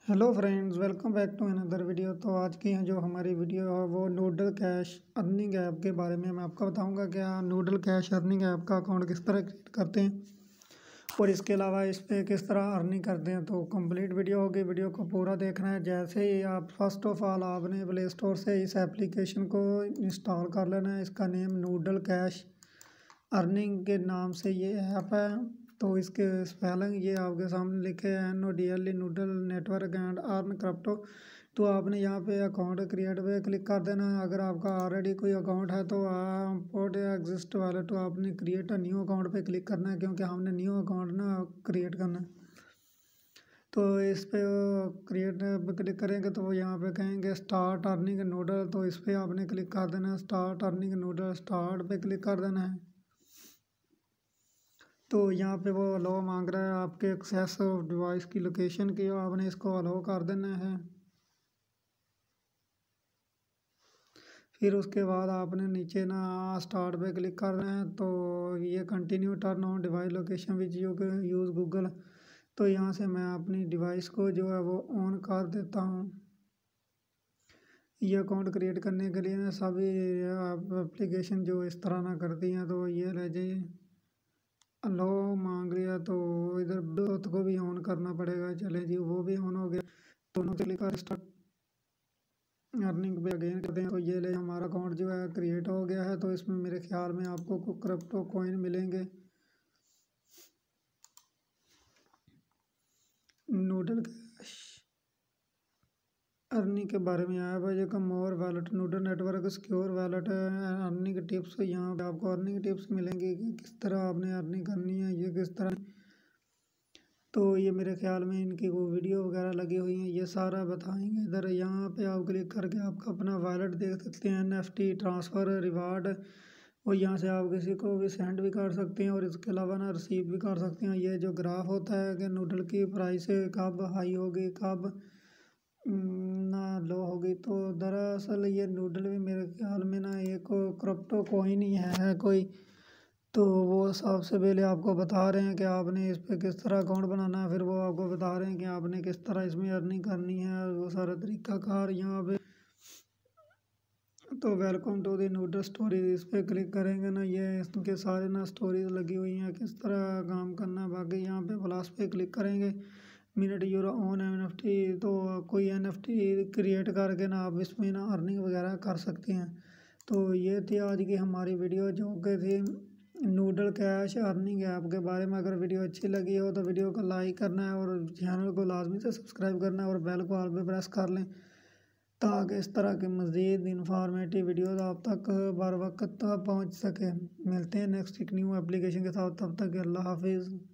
Hello friends, welcome back to another video. तो आज की जो हमारी वीडियो है वो नूडल कैश अर्निंग ऐप के बारे में मैं आपको बताऊंगा कि नूडल कैश अर्निंग ऐप का अकाउंट किस तरह क्रिएट करते हैं और इसके अलावा इस पर किस तरह अर्निंग करते हैं। तो कंप्लीट वीडियो होगी, वीडियो को पूरा देखना है। जैसे ही आप फर्स्ट ऑफ ऑल आपने प्ले स्टोर से इस एप्लीकेशन को इंस्टॉल कर लेना है। इसका नेम नूडल कैश अर्निंग के नाम से ये ऐप है। तो इसके स्पेलिंग ये आपके सामने लिखे हैं NODL noodle network and earn crypto. तो आपने यहाँ पे अकाउंट क्रिएट पे क्लिक कर देना है। अगर आपका ऑलरेडी कोई अकाउंट है तो पोर्ट एग्जिस्ट वाले तो आपने क्रिएट अ न्यू अकाउंट पे क्लिक करना है, क्योंकि हमने न्यू अकाउंट ना क्रिएट करना है। तो इस पे क्रिएट पे क्लिक करेंगे तो वो यहाँ पे कहेंगे स्टार्ट अर्निंग नूडल। तो इस पर आपने क्लिक कर देना है, स्टार्ट अर्निंग नूडल स्टार्ट पे क्लिक कर देना है। तो यहाँ पे वो अलाउ मांग रहा है आपके एक्सेस ऑफ डिवाइस की लोकेशन की, आपने इसको अलाउ कर देना है। फिर उसके बाद आपने नीचे ना स्टार्ट पे क्लिक करना है। तो ये continue turn on device location which you use Google. तो यहाँ से मैं अपनी डिवाइस को जो है वो ऑन कर देता हूँ। ये अकाउंट क्रिएट करने के लिए ना सभी एप्लीकेशन जो इस तरह ना करती हैं, तो ये रह जाइए अलो मांग रही है। तो इधर ब्लूटूथ को भी ऑन करना पड़ेगा। चले जी, वो भी ऑन हो गया। दोनों क्लिक कर स्टार्ट अर्निंग पे अगेन करते हैं। तो ये ले हमारा अकाउंट जो है क्रिएट हो गया है। तो इसमें मेरे ख्याल में आपको कुछ क्रिप्टो कॉइन मिलेंगे। नूडल कैश अर्निंग के बारे में आया भाई, जो more wallet noodle network secure wallet earning tips. यहाँ पे आपको अर्निंग टिप्स मिलेंगी कि किस तरह आपने अर्निंग करनी है, ये किस तरह। तो ये मेरे ख्याल में इनकी वो वीडियो वगैरह लगी हुई हैं, ये सारा बताएंगे इधर। यहाँ पे आप क्लिक करके आपका अपना वॉलेट देख सकते हैं, NFT ट्रांसफ़र रिवार्ड। और यहाँ से आप किसी को भी सेंड भी कर सकते हैं और इसके अलावा ना रिसीव भी कर सकते हैं। ये जो ग्राफ होता है कि नूडल की प्राइस कब हाई होगी, कब ना लो होगी। तो दरअसल ये नूडल भी मेरे ख्याल में ना एक क्रिप्टो कोइन ही है कोई। तो वो सबसे पहले आपको बता रहे हैं कि आपने इस पे किस तरह अकाउंट बनाना है। फिर वो आपको बता रहे हैं कि आपने किस तरह इसमें अर्निंग करनी है, वो सारा तरीक़ाकार यहाँ पे। तो welcome to the noodle stories, इस पर क्लिक करेंगे ना, ये इसके सारे ना स्टोरीज लगी हुई हैं किस तरह काम करना है। बाकी यहाँ पे प्लस पे क्लिक करेंगे, मिनट यूरो ऑन NFT। तो कोई NFT क्रिएट करके ना आप इसमें ना अर्निंग वगैरह कर सकते हैं। तो ये थी आज की हमारी वीडियो जो कि थी नूडल कैश अर्निंग ऐप के बारे में। अगर वीडियो अच्छी लगी हो तो वीडियो को लाइक करना है और चैनल को लाजमी से सब्सक्राइब करना है और बेल को ऑल पे प्रेस कर लें, ताकि इस तरह के मज़ीद इंफॉर्मेटिव वीडियोस आप तक बर वक्त पहुँच सके। मिलते हैं नेक्स्ट एक न्यू एप्लीकेशन के साथ, तब तक अल्लाह हाफिज़।